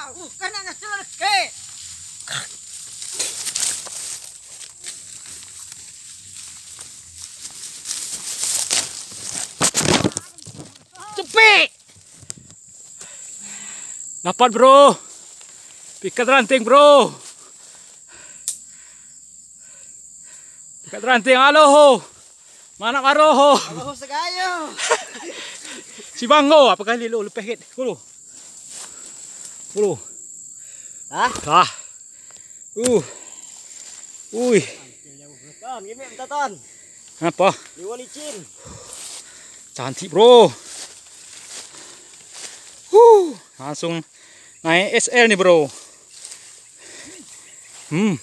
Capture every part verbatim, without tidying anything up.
Uh, kana na sila ke. Cepet. Dapat bro. Pikat ranting bro. Pikat ranting aloho. Mana maroho. Aloho sagayo. Si Bango apa kali lu lepas hit. Bulu. Bulu. Hah? Ah. Uh. Ui. Ton, gini minta ton. Apa? Liwa licin. Cantik bro. Huh, langsung naik S L nih bro. Hmm.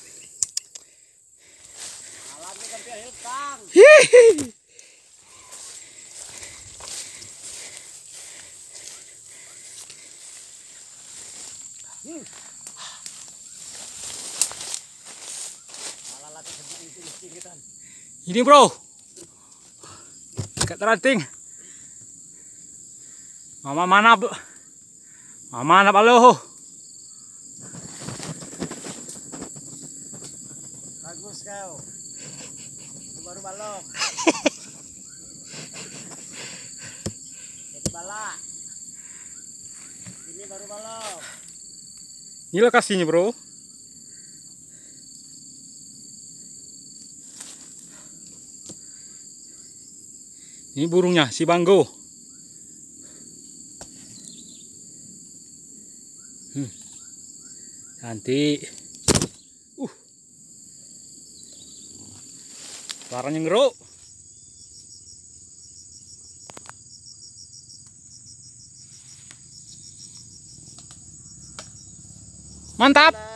Alatnya kan dia hilkang. Hihi. Hmm. Alat sedikit licin gitu. Ini bro. Dekat ranting. Mama mana bu? Mama mana balo? Bagus kau. Itu baru balok. Jadi balak. Ini baru balok. Ini lokasinya bro. Ini burungnya si Bango. Hmm. Cantik. Uh. Suaranya ngeruk. Mantap.